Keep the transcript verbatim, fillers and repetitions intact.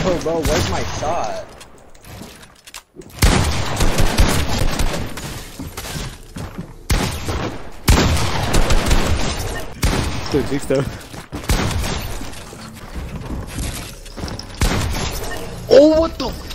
Yo, bro, where's my shot? Still big stuff. Oh, what the?